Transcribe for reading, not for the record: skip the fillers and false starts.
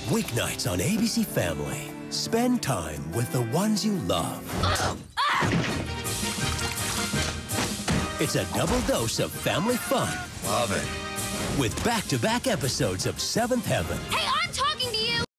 Weeknights on ABC Family. Spend time with the ones you love. It's a double dose of family fun. Love it. With back-to-back episodes of Seventh Heaven. Hey, I'm talking